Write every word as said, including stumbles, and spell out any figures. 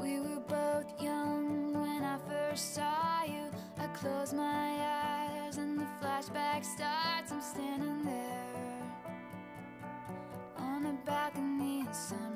We were both young when I first saw you. I close my eyes and the flashback starts. I'm standing there on a balcony in sun